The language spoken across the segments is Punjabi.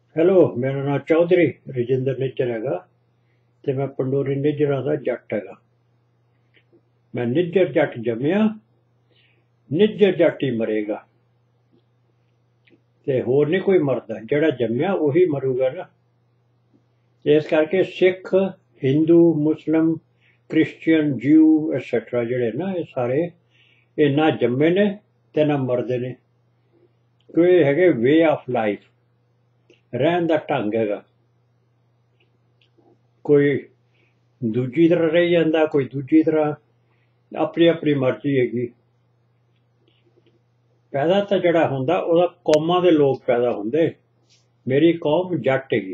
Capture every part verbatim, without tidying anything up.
हेलो, मेरा नाम चौधरी रजिंदर निज्जर हैगा ते मैं पंडोरी निज्जरा दा जट हैगा। मैं निज्जर जट जम्मिया, निज्जर जट ही मरेगा ते होर नहीं कोई मरदा। जेड़ा जम्मिया उही मरूगा ना। इस करके सिख, हिंदू, मुस्लिम, क्रिश्चियन, ज्यू एटसैट्रा जेड़े ना ये सारे ये ना जम्मे ने ते ना मरदे ने। कोई हैगे वे ऑफ लाइफ, रहन दा ढंग हैगा। कोई दूजी तरह रही जांदा, कोई दूजी तरह, अपनी अपनी मर्जी हैगी। पैदा तो जड़ा हुंदा ओहदा कौमां दे लोग पैदा हुंदे। मेरी कौम जट हैगी।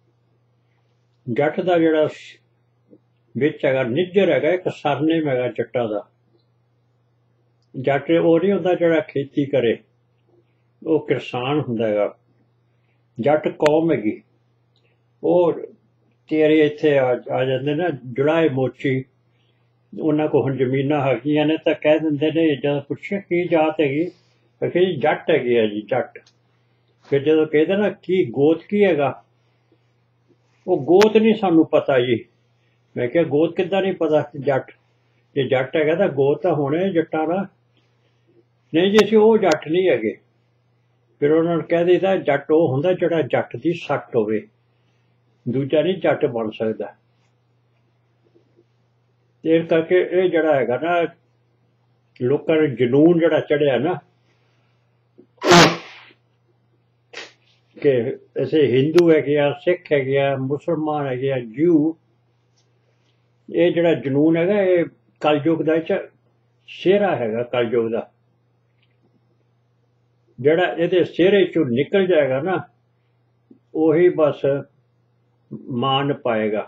जट दा जड़ा विच हैगा निज्जर हैगा, एक सरनेम हैगा जट्टा दा। जट ओह नहीं हुंदा जड़ा खेती करे, ओह किसान हुंदा हैगा। जट कौम हैगी। ओह तेरे इत्थे आ आ जांदे ना जुड़ाए मोची, उन्हां कोल हुण जमीनां हैगियां ने तां कह दिंदे ने, जद पुछिआ की जात हैगी, आखे जी जट हैगी आ जी जट। फिर जदों कहदे ना की गोत की हैगा, ਉਹ ਗੋਤ नहीं सानू पता जी। मैं क्या गोत किद्दां नहीं पता जट, जे जट हैगा तां गोत तां होने जट्टां दा। नहीं जी असीं ਉਹ जट नहीं हैगे। फिर उन्हां नूं कह दईदा जट ਉਹ ਹੁੰਦਾ ਜਿਹੜਾ जट ਦੀ ਸੱਟ ਹੋਵੇ, ਦੂਜਾ नहीं जट बन सकदा। ਤੇ ਇਸ ਕਰਕੇ ਇਹ ਜਿਹੜਾ ਹੈਗਾ ਨਾ ਲੋਕਾਂ ਨੂੰ ਜਨੂਨ ਜਿਹੜਾ ਚੜਿਆ ਨਾ कि ऐसे हिंदू है गया, सिख है गया, मुसलमान है गया, ज्यू, ये जड़ा जनून हैगा ये कलयुग दा सेहरा हैगा। कलयुग दा जड़ा इहदे सेहरे चों निकल जाएगा ना उही बस मान पाएगा।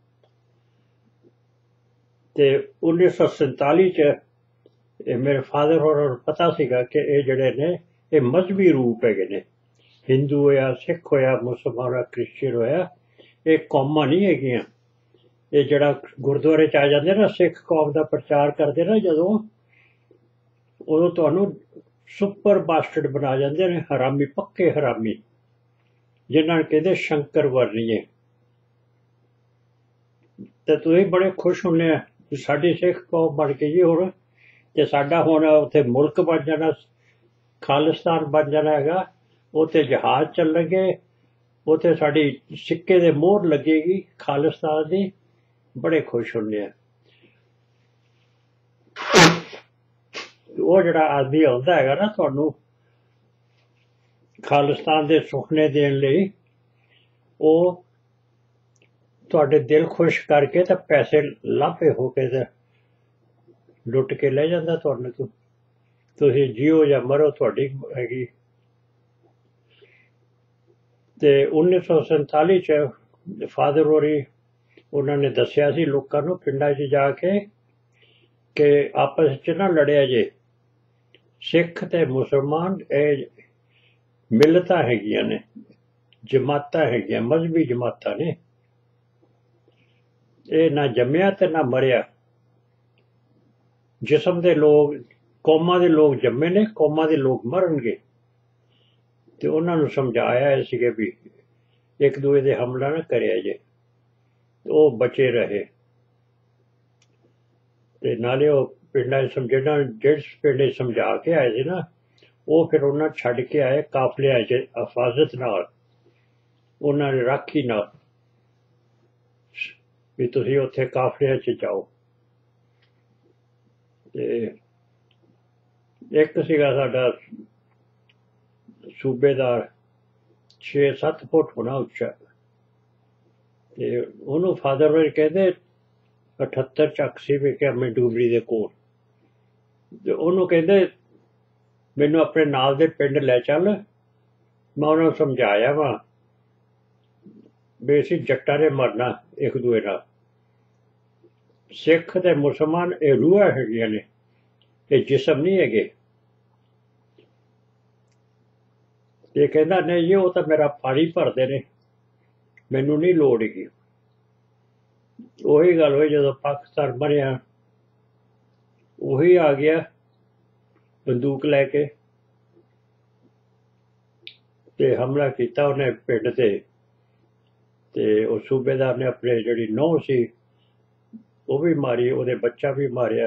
ते उन्नीस सौ सैंताली च मेरे फादर होरां नूं पता सीगा कि ये जड़े ने ये मजहबी रूप हैगे ने। हिंदू होया, सिख होया, मुसलमान होया, क्रिश्चियन होया, ये कौमां नहीं हैगियां। ये जड़ा गुरुद्वारे च आ जांदे ना सिख कौम दा प्रचार करदे ना जदों, उदों तुहानूं सुपर बास्टर्ड बना जांदे ने, हरामी, पक्के हरामी, जिन्हां नूं कहंदे शंकर वर्णीए। ते तुसीं बड़े खुश हुंदे आ कि साडी सिख कौम बन गई जी हुण, ते साडा हुण उत्थे मुल्क बन जाना, खालिस्तान बन जाना हैगा। उत्थे जहाज चलणगे, उत्थे साडी सिक्के दे मोहर लगेगी खालिस्तान दी। बड़े खुश हुंदे आ। ਉਹ ਜਿਹੜਾ ਆਦਮੀ ਆਉਂਦਾ ਹੈਗਾ ਨਾ ਤੁਹਾਨੂੰ ਖਾਲਿਸਤਾਨ ਦੇ ਸੁਪਨੇ ਦੇਣ ਲਈ, ਉਹ ਤੁਹਾਡੇ ਦਿਲ ਖੁਸ਼ ਕਰਕੇ ਤਾਂ ਪੈਸੇ ਲਾਭੇ ਹੋ ਕੇ ਤੇ ਲੁੱਟ ਕੇ ਲੈ ਜਾਂਦਾ ਤੁਹਾਨੂੰ। ਤੁਸੀਂ ਜੀਓ ਜਾਂ ਮਰੋ ਤੁਹਾਡੀ ਹੈਗੀ। ਤੇ ਉੱਨੀ ਸੌ ਸੰਤਾਲੀ ਚ ਫਾਦਰ ਹੋਰੀ ਉਹਨਾਂ ਨੇ ਦੱਸਿਆ ਸੀ ਲੋਕਾਂ ਨੂੰ ਪਿੰਡਾਂ 'ਚ ਜਾ ਕੇ ਕਿ ਆਪਸ 'ਚ ਨਾ ਲੜਿਆ ਜੇ। ਸਿੱਖ ਤੇ ਮੁਸਲਮਾਨ ਇਹ ਮਿਲਤਾਂ ਹੈਗੀਆਂ ਨੇ, ਜਮਾਤਾਂ ਹੈਗੀਆਂ, ਮਜ਼ਹਬੀ ਜਮਾਤਾਂ ਨੇ। ਇਹ ਨਾ ਜੰਮਿਆ ਤੇ ਨਾ ਮਰਿਆ। ਜਿਸਮ ਦੇ ਲੋਕ, ਕੌਮਾਂ ਦੇ ਲੋਕ ਜੰਮੇ ਨੇ, ਕੌਮਾਂ ਦੇ ਲੋਕ ਮਰਨਗੇ। ਤੇ ਉਹਨਾਂ ਨੂੰ ਸਮਝਾਇਆ ਸੀਗੇ ਵੀ ਇੱਕ ਦੂਜੇ ਦੇ ਹਮਲਾ ਨਾ ਕਰਿਆ ਜੇ। ਉਹ ਬਚੇ ਰਹੇ। ਤੇ ਨਾਲੇ ਉਹ ਪਿੰਡਾਂ 'ਚ ਸਮਝਣਾ, ਜਿਹੜੇ ਪਿੰਡ 'ਚ ਸਮਝਾ ਕੇ ਆਏ ਸੀ ਨਾ, ਉਹ ਫਿਰ ਉਹਨਾਂ ਛੱਡ ਕੇ ਆਏ ਕਾਫਲਿਆਂ 'ਚ ਹਿਫਾਜ਼ਤ ਨਾਲ, ਉਹਨਾਂ ਨੇ ਰਾਖੀ ਨਾਲ ਵੀ ਤੁਸੀਂ ਉੱਥੇ ਕਾਫਲਿਆਂ 'ਚ ਜਾਓ। ਤੇ ਇੱਕ ਸੀਗਾ ਸਾਡਾ सूबेदार, छे सत्त फुट होना उच्चा, ते उन्होंने फादर होर कहते अठहत्तर चक सी वेख्या मैं डूबरी दे कोल। ते उन्होंने कहते मैनू अपने नाल दे पिंड लै चल। मैं उन्होंने समझाया वा भी असीं जट्टां ने मरना एक दूए नाल। सिख ते मुसलमान ये रूहां हैगियां ने, ये जिसम नहीं हैगे। ये कहना नहीं जी वो तो मेरा पानी भरते ने, मैनू नहीं लोड़ हैगी। उही गल हुई जदों पाकिस्तान बनिया, उही आ गया बंदूक लैके ਤੇ ਹਮਲਾ ਕੀਤਾ ਉਹਨੇ ਪਿੰਡ ਤੇ ਤੇ ਉਹ ਸੂਬੇਦਾਰ ਨੇ ਆਪਣੇ ਜਿਹੜੀ ਨੂੰਹ ਸੀ ਉਹ ਵੀ ਮਾਰੀ, ਉਹਦੇ ਬੱਚਾ ਵੀ ਮਾਰਿਆ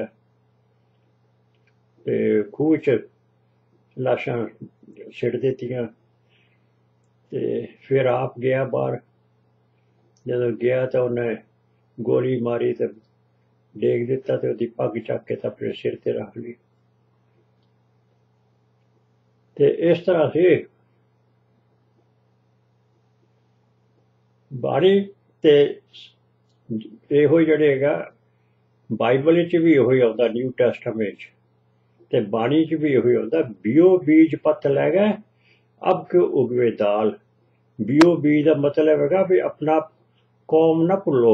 ਤੇ ਖੂਹ 'ਚ ਲਾਸ਼ਾਂ ਸਿੱਟ ਦਿੱਤੀਆਂ। ਤੇ ਫਿਰ ਆਪ ਗਿਆ ਬਾਹਰ, ਜਦੋਂ ਗਿਆ ਤਾਂ ਉਹਨੇ ਗੋਲੀ ਮਾਰੀ ਤੇ ਡੇਗ ਦਿੱਤਾ ਤੇ ਉਹਦੀ ਪੱਗ ਚੱਕ ਕੇ ਤਾਂ ਆਪਣੇ ਸਿਰ ਤੇ ਰੱਖ ਲਈ। ਤੇ ਇਸ ਤਰ੍ਹਾਂ ਸੀ ਬਾਣੀ। ਤੇ ਇਹੋ ਜਿਹੜੇ ਹੈਗਾ ਬਾਈਬਲ 'ਚ ਵੀ ਇਹੋ ਹੀ ਆਉਂਦਾ, ਨਿਊ ਟੈਸਟਾਮੈਂਟ 'ਚ ਤੇ ਬਾਣੀ 'ਚ ਵੀ ਇਹੋ ਹੀ ਆਉਂਦਾ, ਬਿਓ ਬੀਜ ਪੱਤ ਲੈ ਗਏ ਅਬ ਕਿਉਂ ਉਗਵੇ ਦਾਲ। ਬਿਓ ਬੀਜ ਦਾ ਮਤਲਬ ਹੈਗਾ ਵੀ ਆਪਣਾ ਕੌਮ ਨਾ ਭੁੱਲੋ,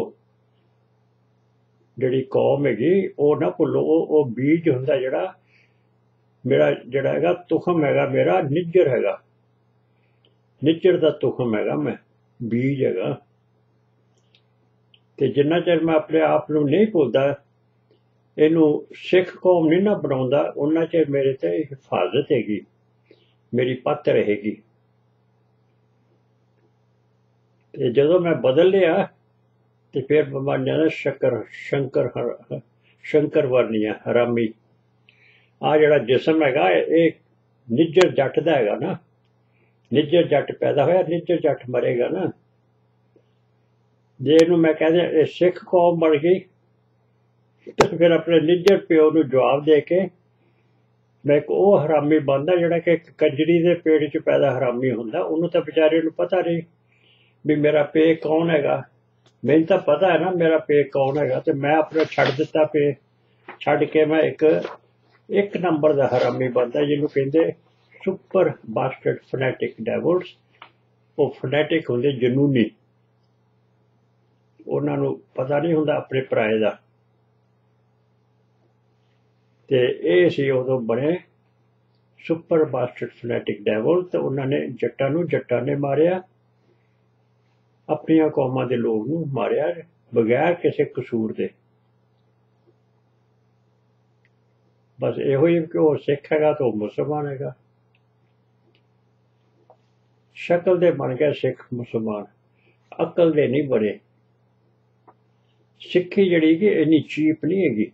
ਜਿਹੜੀ ਕੌਮ ਹੈਗੀ ਉਹ ਨਾ ਭੁੱਲੋ। ਉਹ ਉਹ ਬੀਜ ਹੁੰਦਾ ਜਿਹੜਾ ਮੇਰਾ ਜਿਹੜਾ ਹੈਗਾ ਤੁਖਮ ਹੈਗਾ, ਮੇਰਾ ਨਿੱਜਰ ਹੈਗਾ, ਨਿੱਜਰ ਦਾ ਤੁਖਮ ਹੈਗਾ, ਮੈਂ ਬੀਜ ਹੈਗਾ। ਤੇ ਜਿੰਨਾ ਚਿਰ ਮੈਂ ਆਪਣੇ ਆਪ ਨੂੰ ਨਹੀਂ ਭੁੱਲਦਾ, ਇਹਨੂੰ ਸਿੱਖ ਕੌਮ ਨਹੀਂ ਨਾ ਬਣਾਉਂਦਾ, ਉਹਨਾਂ ਚਿਰ ਮੇਰੇ ਤੇ ਹਿਫਾਜ਼ਤ ਹੈਗੀ, ਮੇਰੀ ਪੱਤ ਰਹੇਗੀ। ਤੇ ਜਦੋਂ ਮੈਂ ਬਦਲ ਲਿਆ ਤੇ ਫਿਰ ਬਣ ਜਾਂਦਾ ਸ਼ੰਕਰ ਸ਼ੰਕਰ ਸ਼ੰਕਰ ਵਰਨੀਆ ਹਰਾਮੀ। ਆ ਜਿਹੜਾ ਜਿਸਮ ਹੈਗਾ ਇਹ ਨਿੱਜਰ ਜੱਟ ਦਾ ਹੈਗਾ ਨਾ, ਨਿੱਜਰ ਜੱਟ ਪੈਦਾ ਹੋਇਆ, ਨਿੱਜਰ ਜੱਟ ਮਰੇਗਾ ਨਾ। ਜੇ ਇਹਨੂੰ ਮੈਂ ਕਹਿੰਦਾ ਇਹ ਸਿੱਖ ਕੌਮ ਬਣ ਗਈ ਤੇ ਫਿਰ ਆਪਣੇ ਨਿੱਜਰ ਪਿਓ ਨੂੰ ਜਵਾਬ ਦੇ ਕੇ ਮੈਂ ਇੱਕ ਉਹ ਹਰਾਮੀ ਬਣਦਾ ਜਿਹੜਾ ਕਿ ਕੰਜਰੀ ਦੇ ਪੇਟ 'ਚ ਪੈਦਾ ਹਰਾਮੀ ਹੁੰਦਾ। ਉਹਨੂੰ ਤਾਂ ਵਿਚਾਰੇ ਨੂੰ ਪਤਾ ਨਹੀਂ ਵੀ ਮੇਰਾ ਪੇ ਕੌਣ ਹੈਗਾ। ਮੈਨੂੰ ਤਾਂ ਪਤਾ ਹੈ ਨਾ ਮੇਰਾ ਪੇ ਕੌਣ ਹੈਗਾ, ਤੇ ਮੈਂ ਆਪਣਾ ਛੱਡ ਦਿੱਤਾ ਪੇ, ਛੱਡ ਕੇ ਮੈਂ ਇੱਕ ਇੱਕ ਨੰਬਰ ਦਾ ਹਰਾਮੀ ਬਣਦਾ, ਜਿਹਨੂੰ ਕਹਿੰਦੇ ਸੁਪਰ ਬਾਸਟਰਡ ਫਨੈਟਿਕ ਡੈਵਲਸ। ਉਹ ਫਨੈਟਿਕ ਹੁੰਦੇ ਜਨੂਨੀ, ਉਹਨਾਂ ਨੂੰ ਪਤਾ ਨਹੀਂ ਹੁੰਦਾ ਆਪਣੇ ਭਰਾਏ ਦਾ। ਤੇ ਇਹ ਸੀ ਉਦੋਂ ਬਣੇ ਸੁਪਰ ਬਾਸਟਰਡ ਫਨੈਟਿਕ ਡੈਵਲ। ਤੇ ਉਹਨਾਂ ਨੇ ਜੱਟਾਂ ਨੂੰ ਜੱਟਾਂ ਨੇ ਮਾਰਿਆ, ਆਪਣੀਆਂ ਕੌਮਾਂ ਦੇ ਲੋਕ ਨੂੰ ਮਾਰਿਆ ਬਗੈਰ ਕਿਸੇ ਕਸੂਰ ਦੇ। ਬਸ ਇਹੋ ਹੀ ਕਿ ਉਹ ਸਿੱਖ ਹੈਗਾ ਤਾਂ ਉਹ ਮੁਸਲਮਾਨ ਹੈਗਾ। ਸ਼ਕਲ ਦੇ ਬਣ ਗਿਆ ਸਿੱਖ ਮੁਸਲਮਾਨ, ਅਕਲ ਦੇ ਨਹੀਂ ਬਣੇ। ਸਿੱਖੀ ਜਿਹੜੀ ਕਿ ਇੰਨੀ ਚੀਪ ਨਹੀਂ ਹੈਗੀ।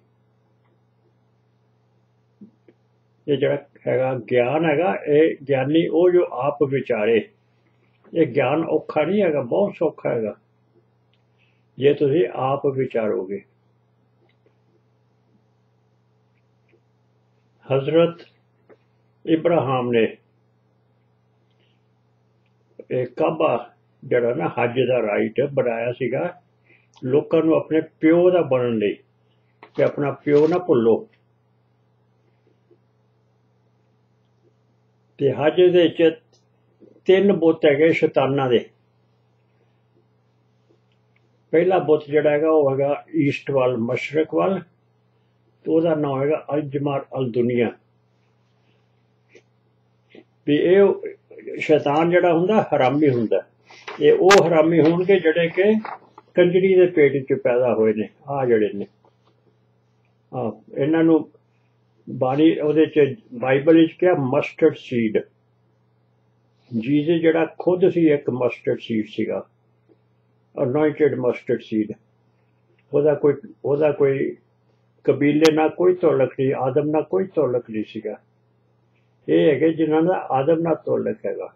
ਇਹ ਜਿਹੜਾ ਹੈਗਾ ਗਿਆਨ ਹੈਗਾ, ਇਹ ਗਿਆਨੀ ਉਹ ਜੋ ਆਪ ਵਿਚਾਰੇ। ਇਹ ਗਿਆਨ ਔਖਾ ਨਹੀਂ ਹੈਗਾ, ਬਹੁਤ ਸੌਖਾ ਹੈਗਾ ਜੇ ਤੁਸੀਂ ਆਪ ਵਿਚਾਰੋਗੇ। ਹਜ਼ਰਤ ਇਬਰਾਹਿਮ ਨੇ ਇਹ ਕਾਬਾ ਜਿਹੜਾ ਨਾ ਹੱਜ ਦਾ ਰਾਈਟ ਬਣਾਇਆ ਸੀਗਾ ਲੋਕਾਂ ਨੂੰ ਆਪਣੇ ਪਿਓ ਦਾ ਬਣਨ ਲਈ, ਕਿ ਆਪਣਾ ਪਿਓ ਨਾ ਭੁੱਲੋ। ਤੇ ਹੱਜ ਦੇ ਵਿੱਚ ਤਿੰਨ ਬੁੱਤ ਹੈਗੇ ਸ਼ੈਤਾਨਾਂ ਦੇ। ਪਹਿਲਾ ਬੁੱਤ ਜਿਹੜਾ ਹੈਗਾ ਉਹ ਹੈਗਾ ਈਸਟ ਵੱਲ, ਮਸ਼ਰਕ ਵੱਲ, ਤੇ ਉਹਦਾ ਨਾਮ ਹੈਗਾ ਅਲ-ਜਮਾਰ ਅਲ-ਦੁਨੀਆ। ਵੀ ਇਹ ਸ਼ੈਤਾਨ ਜਿਹੜਾ ਹੁੰਦਾ ਹਰਾਮੀ ਹੁੰਦਾ। ਇਹ ਉਹ ਹਰਾਮੀ ਹੋਣਗੇ ਜਿਹੜੇ ਕਿ ਕੰਜਰੀ ਦੇ ਪੇਟ 'ਚ ਪੈਦਾ ਹੋਏ ਨੇ। ਆਹ ਜਿਹੜੇ ਨੇ ਹਾਂ, ਇਹਨਾਂ ਨੂੰ ਬਾਣੀ ਉਹਦੇ 'ਚ ਬਾਈਬਲ ਵਿੱਚ ਕਿਹਾ ਮਸਟਰਡ ਸੀਡ। ਜੀਸਸ ਜਿਹੜਾ ਖੁਦ ਸੀ ਇੱਕ ਮਸਟਰਡ ਸੀਡ ਸੀਗਾ, ਅਨੋਇੰਟਡ ਮਸਟਰਡ ਸੀਡ। ਉਹਦਾ ਕੋਈ ਉਹਦਾ ਕੋਈ ਕਬੀਲੇ ਨਾਲ ਕੋਈ ਤਾਲੁਕ ਨਹੀਂ, ਆਦਮ ਨਾਲ ਕੋਈ ਤਾਲੁਕ ਨਹੀਂ ਸੀਗਾ। ਇਹ ਹੈਗੇ ਜਿਨ੍ਹਾਂ ਦਾ ਆਦਮ ਨਾਲ ਤਾਲੁਕ ਹੈਗਾ।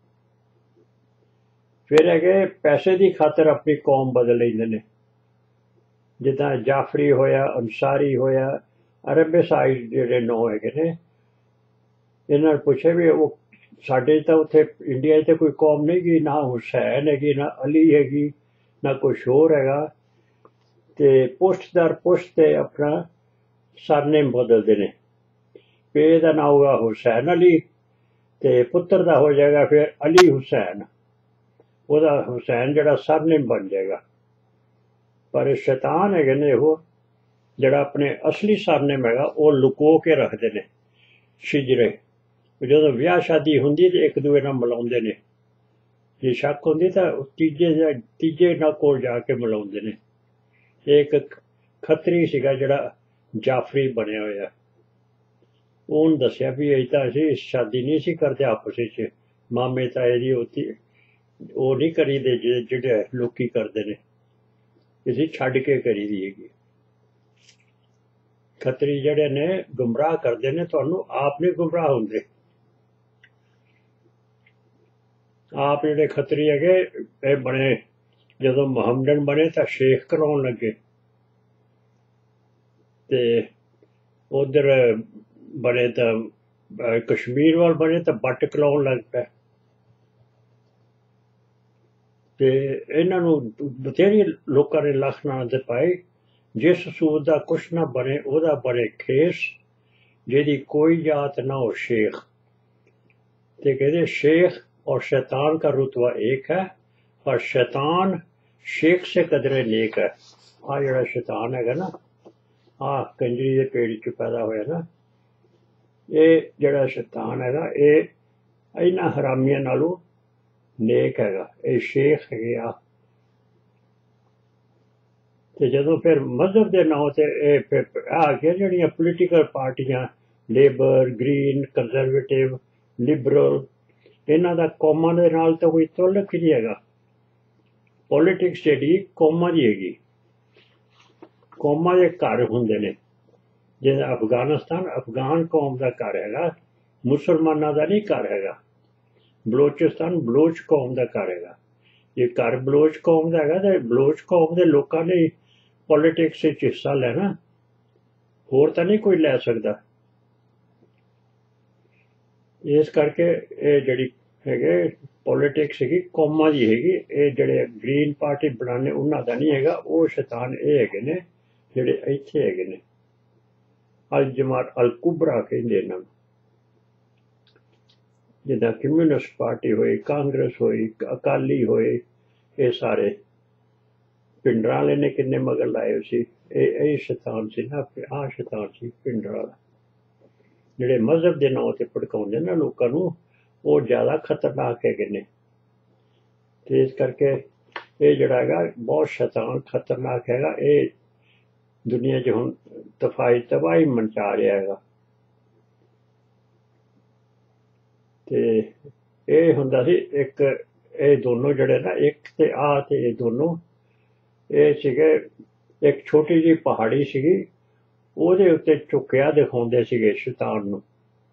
ਫਿਰ ਹੈਗੇ ਪੈਸੇ ਦੀ ਖਾਤਰ ਆਪਣੀ ਕੌਮ ਬਦਲ ਲੈਂਦੇ ਨੇ, ਜਿੱਦਾਂ ਜਾਫਰੀ ਹੋਇਆ, ਅੰਸਾਰੀ ਹੋਇਆ, ਅਰਬ ਸਾਈਡ ਜਿਹੜੇ ਨੌ ਹੈਗੇ ਨੇ। ਇਹਨਾਂ ਨੂੰ ਪੁੱਛੇ ਵੀ ਉਹ ਸਾਡੇ ਤਾਂ ਉੱਥੇ ਇੰਡੀਆ 'ਚ ਕੋਈ ਕੌਮ ਨਹੀਂ ਗੀ, ਨਾ ਹੁਸੈਨ ਹੈਗੀ, ਨਾ ਅਲੀ ਹੈਗੀ, ਨਾ ਕੁਛ ਹੋਰ ਹੈਗਾ। ਤੇ ਪੁਸ਼ਤ ਦਰ ਪੁਸ਼ਤ ਤੇ ਆਪਣਾ ਸਰਨੇਮ ਬਦਲਦੇ ਨੇ। ਪੇ ਦਾ ਨਾਂ ਹੋਗਾ ਹੁਸੈਨ ਅਲੀ, ਤੇ ਪੁੱਤਰ ਦਾ ਹੋ ਜਾਏਗਾ ਫਿਰ ਅਲੀ ਹੁਸੈਨ। ਉਹਦਾ ਹੁਸੈਨ ਜਿਹੜਾ ਸਰਨੇਮ ਬਣ ਜਾਏਗਾ। ਪਰ ਸ਼ੈਤਾਨ ਹੈਗੇ ਨੇ ਉਹ ਜਿਹੜਾ ਆਪਣੇ ਅਸਲੀ ਸਰਨੇਮ ਹੈਗਾ ਉਹ ਲੁਕੋ ਕੇ ਰੱਖਦੇ ਨੇ ਸ਼ਿਜਰੇ। ਜਦੋਂ ਵਿਆਹ ਸ਼ਾਦੀ ਹੁੰਦੀ ਤੇ ਇੱਕ ਦੂਏ ਨਾਲ ਮਿਲਾਉਂਦੇ ਨੇ, ਜੇ ਸ਼ੱਕ ਹੁੰਦੀ ਤਾਂ ਤੀਜੇ ਤੀਜੇ ਨਾਲ ਕੋਲ ਜਾ ਕੇ ਮਿਲਾਉਂਦੇ ਨੇ। ਇੱਕ ਖੱਤਰੀ ਸੀਗਾ ਜਿਹੜਾ ਜਾਫਰੀ ਬਣਿਆ ਹੋਇਆ, ਉਹਨੂੰ ਦੱਸਿਆ ਵੀ ਇਹ ਤਾਂ ਅਸੀਂ ਸ਼ਾਦੀ ਨਹੀਂ ਸੀ ਕਰਦੇ ਆਪਸ ਵਿੱਚ, मामे ताए दी होती वो नहीं करी दे जिहड़े लोकी करदे ने, इसी छड्ड के करी दी हैगी। खतरी जिहड़े ने गुमराह करदे ने, तुहानूं आप नहीं गुमराह हुंदे। आप जिहड़े खतरी हैगे ये बने जदों मुहम्मदन बने तां शेख कराउण लगे, ते उधर बने तां कश्मीर वाल बने तां बट कलाउण लग पए। ते इन्हां नूं बथेरी लोकां ने लख नानत पाई, जिस सूर दा कुछ ना बने ओहदा बने खेस, जिहदी कोई जात ना हो शेख। ते कहते शेख और शैतान का रुतबा एक है, पर शैतान शेख से कदरे नेक है। आ जिहड़ा शैतान हैगा ना, आ कंजरी दे पेड़ च पैदा होया ना, ये जिहड़ा शैतान हैगा ये इन्हां हरामियां नालों नेक हैगा, ये शेख हैगे आ। ते जदों फिर मजहब दे नाम ते ये फिर आ गया जिहड़ियां पोलीटिकल पार्टियां लेबर, ग्रीन, कंजरवेटिव, लिबरल, इन्हां दा कौमां दे नाल तां कोई तल्लुक ही नहीं हैगा। पॉलिटिक्स जिहड़ी कौमां दी हैगी, कौमां दे घर हुंदे ने। जिवें अफगानिस्तान अफगान कौम दा घर हैगा, मुसलमानां दा नहीं घर हैगा। बलोचिस्तान बलोच कौम दा घर हैगा। जे घर बलोच कौम दा हैगा ते बलोच कौम दे लोकां ने पॉलिटिक्स विच हिस्सा लैना, होर तां नहीं कोई लै सकदा। इस करके ये जिहड़ी हैगे पॉलिटिक्स हैगी कौमां दी हैगी। ये जिहड़े ग्रीन पार्टी बनाने उन्हां दा नहीं हैगा, वो शैतान ये हैगे ने जिहड़े इत्थे हैगे ने। अल-जमार अल-कुबरा कहंदे इन्हां नूं। जिद्दां कम्यूनिस्ट पार्टी होई, कांग्रेस होई, अकाली होए, ये सारे भिंडरां वाले ने किन्ने मगर लाए सी। ये शैतान सी ना, आ शैतान सी भिंडरां वाला। जिहड़े मजहब दे नाम ते भड़काउंदे ना लोकां नूं, वो ज़्यादा खतरनाक हैगे ने। ते इस करके ये जिहड़ा हैगा बहुत शैतान खतरनाक हैगा। ये दुनिया च हुण तफाई तबाही मचा रिहा हैगा। ते ये हुंदा सी इक ये दोनों जिहड़े ना, एक ते आ ते ये दोनों ये सीगे एक छोटी जी पहाड़ी सीगी, ਉਹਦੇ ਉੱਤੇ ਝੁਕਿਆ ਦਿਖਾਉਂਦੇ ਸੀਗੇ ਸ਼ੈਤਾਨ ਨੂੰ।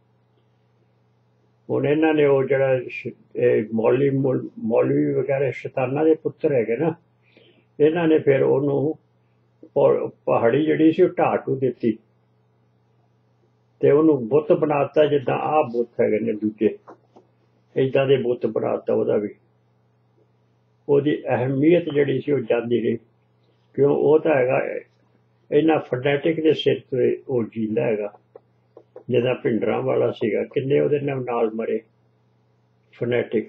ਹੁਣ ਇਹਨਾਂ ਨੇ ਉਹ ਜਿਹੜਾ ਮੌਲੀ ਮੌਲਵੀ ਵਗੈਰਾ ਸ਼ੈਤਾਨਾਂ ਦੇ ਪੁੱਤਰ ਹੈਗੇ ਨਾ, ਇਹਨਾਂ ਨੇ ਫਿਰ ਉਹਨੂੰ ਪਹਾੜੀ ਜਿਹੜੀ ਸੀ ਉਹ ਢਾਹ ਢੂ ਦਿੱਤੀ ਤੇ ਉਹਨੂੰ ਬੁੱਤ ਬਣਾਤਾ, ਜਿੱਦਾਂ ਆਹ ਬੁੱਤ ਹੈਗੇ ਨੇ ਦੂਜੇ, ਇੱਦਾਂ ਦੇ ਬੁੱਤ ਬਣਾਤਾ ਉਹਦਾ ਵੀ। ਉਹਦੀ ਅਹਿਮੀਅਤ ਜਿਹੜੀ ਸੀ ਉਹ ਜਾਂਦੀ ਰਹੀ, ਕਿਉਂ ਉਹ ਤਾਂ ਹੈਗਾ ਇਹਨਾਂ ਫਨੈਟਿਕ ਦੇ ਸਿਰ ਤੇ ਉਹ ਜੀਂਦਾ ਹੈਗਾ, ਜਿੱਦਾਂ ਭਿੰਡਰਾਂ ਵਾਲਾ ਸੀਗਾ। ਕਿੰਨੇ ਉਹਦੇ ਨਾਲ ਨਾਲ ਮਰੇ ਫਨੈਟਿਕ।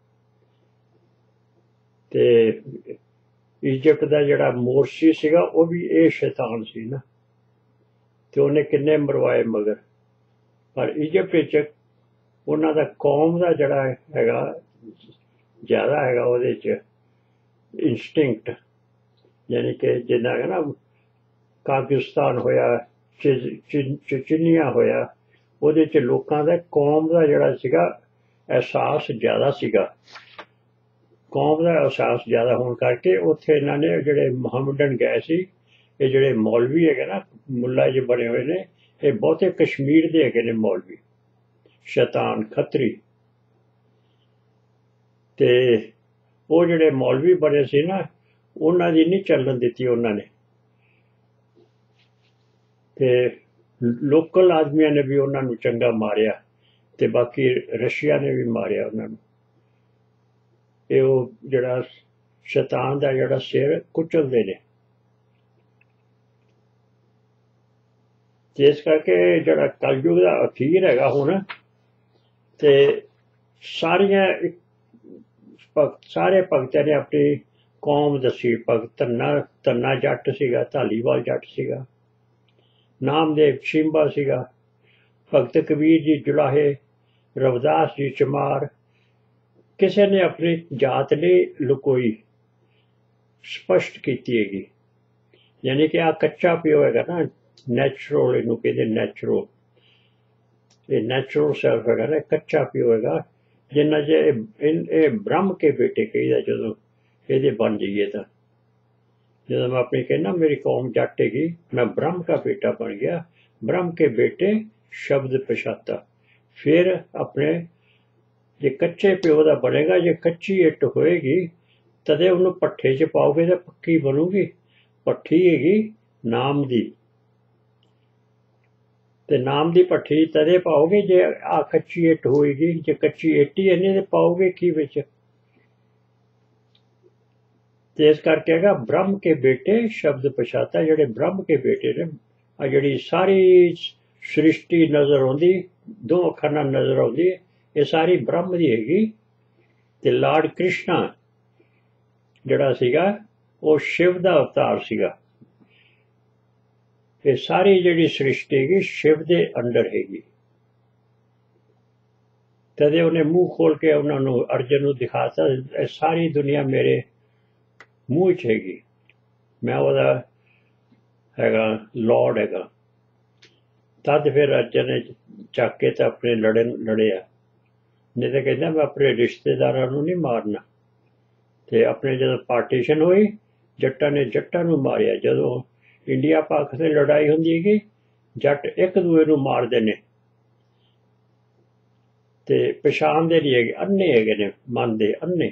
ਤੇ ਇਜਿਪਟ ਦਾ ਜਿਹੜਾ ਮੋਰਸੀ ਸੀਗਾ ਉਹ ਵੀ ਇਹ ਸ਼ੈਤਾਨ ਸੀ ਨਾ, ਤੇ ਉਹਨੇ ਕਿੰਨੇ ਮਰਵਾਏ ਮਗਰ। ਪਰ ਇਜਿਪਟ ਵਿੱਚ ਉਹਨਾਂ ਦਾ ਕੌਮ ਦਾ ਜਿਹੜਾ ਹੈਗਾ ਜ਼ਿਆਦਾ ਹੈਗਾ ਉਹਦੇ 'ਚ ਇੰਸਟਿੰਕਟ, ਯਾਨੀ ਕਿ ਜਿੱਦਾਂ ਹੈਗਾ ਨਾ ਪਾਕਿਸਤਾਨ ਹੋਇਆ, ਚਚੀਨੀਆ ਹੋਇਆ, ਉਹਦੇ 'ਚ ਲੋਕਾਂ ਦਾ ਕੌਮ ਦਾ ਜਿਹੜਾ ਸੀਗਾ ਅਹਿਸਾਸ ਜ਼ਿਆਦਾ ਸੀਗਾ। ਕੌਮ ਦਾ ਅਹਿਸਾਸ ਜ਼ਿਆਦਾ ਹੋਣ ਕਰਕੇ ਉੱਥੇ ਇਹਨਾਂ ਨੇ ਜਿਹੜੇ ਮੁਹੰਮਦਨ ਗਏ ਸੀ, ਇਹ ਜਿਹੜੇ ਮੌਲਵੀ ਹੈਗੇ ਨਾ ਮੁੱਲਾ ਜੀ ਬਣੇ ਹੋਏ ਨੇ, ਇਹ ਬਹੁਤੇ ਕਸ਼ਮੀਰ ਦੇ ਹੈਗੇ ਨੇ ਮੌਲਵੀ, ਸ਼ੈਤਾਨ ਖੱਤਰੀ। ਤੇ ਉਹ ਜਿਹੜੇ ਮੌਲਵੀ ਬਣੇ ਸੀ ਨਾ, ਉਹਨਾਂ ਦੀ ਨਹੀਂ ਚੱਲਣ ਦਿੱਤੀ ਉਹਨਾਂ ਨੇ। ਤੇ ਲੋਕਲ ਆਦਮੀਆਂ ਨੇ ਵੀ ਉਹਨਾਂ ਨੂੰ ਚੰਗਾ ਮਾਰਿਆ, ਤੇ ਬਾਕੀ ਰਸ਼ੀਆ ਨੇ ਵੀ ਮਾਰਿਆ ਉਹਨਾਂ ਨੂੰ। ਇਹ ਉਹ ਜਿਹੜਾ ਸ਼ੈਤਾਨ ਦਾ ਜਿਹੜਾ ਸਿਰ ਕੁਚਲਦੇ ਨੇ। ਜਿਸ ਕਰਕੇ ਜਿਹੜਾ ਕਲਯੁਗ ਦਾ ਅਖੀਰ ਹੈਗਾ ਹੁਣ, ਤੇ ਸਾਰੀਆਂ ਸਾਰੇ ਭਗਤਾਂ ਨੇ ਆਪਣੀ ਕੌਮ ਦੱਸੀ। ਭਗਤ ਧੰਨਾ ਧੰਨਾ ਜੱਟ ਸੀਗਾ, ਧਾਲੀਵਾਲ ਜੱਟ ਸੀਗਾ, ਨਾਮਦੇਵ ਸ਼ਿੰਬਾ ਸੀਗਾ, ਭਗਤ ਕਬੀਰ ਜੀ ਜੁਲਾਹੇ, ਰਵਿਦਾਸ ਜੀ ਚਮਾਰ। ਕਿਸੇ ਨੇ ਆਪਣੀ ਜਾਤ ਨਹੀਂ ਲੁਕੋਈ, ਸਪਸ਼ਟ ਕੀਤੀ ਹੈਗੀ। ਯਾਨੀ ਕਿ ਆਹ ਕੱਚਾ ਪਿਓ ਹੈਗਾ ਨਾ, ਨੈਚੁਰਲ, ਇਹਨੂੰ ਕਹਿੰਦੇ ਨੈਚੁਰਲ, ਇਹ ਨੈਚੁਰਲ ਸੈਲਫ ਹੈਗਾ ਨਾ, ਕੱਚਾ ਪਿਓ ਹੈਗਾ। जिन्ना चे ब्रह्म के बेटे कही जो ये बन जाइए तो जो मैं अपनी कहना मेरी कौम जट हैगी, मैं ब्रह्म का बेटा बन गया, ब्रह्म के बेटे शब्द पछाता। फिर अपने जे कच्चे प्यो का बनेगा, जे कच्ची इट होएगी तदे उन्होंने भट्ठे च पाओगे तो पक्की बनूगी। भट्ठी हैगी नाम दी, ते नाम दी भट्ठी तदे पाओगे जे आ कच्ची इट होएगी। जे कच्ची इट ही इन्हें ते पाओगे की विच। ते इस करके हैगा ब्रह्म के बेटे शब्द पछाता। जिहड़े ब्रह्म के बेटे ने, आ जिहड़ी सारी सृष्टि नज़र आउंदी, दो अखां नाल नज़र आउंदी, ये सारी ब्रह्म दी हैगी। ते लॉर्ड कृष्णा जिहड़ा सीगा वो शिव दा अवतार सीगा। ये सारी जिहड़ी सृष्टि हैगी शिव दे अंडर हैगी। तदे उन्हें मूँह खोल के उन्होंने अर्जन नूं दिखाता, सारी दुनिया मेरे मूँह च हैगी, मैं ओहदा हैगा लॉर्ड हैगा। तद फिर अर्जन ने चक के तो अपने लड़े लड़िया, नहीं तो कहता मैं अपने रिश्तेदारों नूं नहीं मारना। ते अपने जदों पार्टीशन हुई जट्टां ने जट्टां नूं मारिया। जदों इंडिया पाक से लड़ाई होंदी हैगी जट एक दूए नूं मारदे ने ते पछाणदे नहीं हैगे, अन्ने हैगे ने, मन दे अन्ने।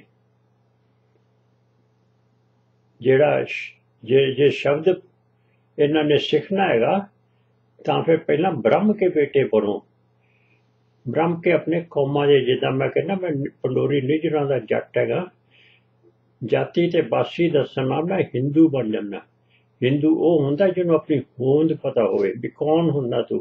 जिहड़ा जे जे शब्द इन्हां ने सिखना हैगा तां फिर पहला ब्रह्म के बेटे बनो। ब्रह्म के अपने कौमां दे, जिद्दां मैं कहना मैं पंडोरी निजरां दा जट हैगा, जाति ते बासी दसना मैं हिंदू बन जाना। हिंदू वो हुंदा जिन्होंने अपनी होंद पता होवे भी कौन हुंदा तू।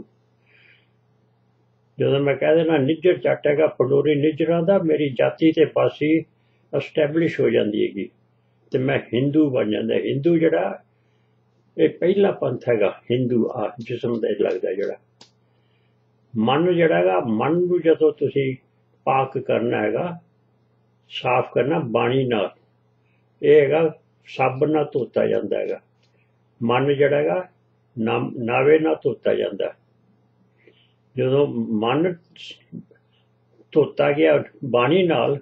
जो मैं कह देना निजर जट हैगा पंडोरी निजरां दा, मेरी जाति ते बासी एस्टैबलिश हो जाती हैगी ते मैं हिंदू बन जाता। हिंदू जिहड़ा ये पहला पंथ हैगा हिंदू। आ जिसम दा लगदा जिहड़ा मन जिहड़ा हैगा, मन नूं जदों तुसीं पाक करना हैगा, साफ करना बाणी नाल, ये हैगा साबन नाल धोता जांदा हैगा। मन जिहड़ा हैगा नाम नावे नाल धोता जांदा। जदों मन धोता गया बाणी नाल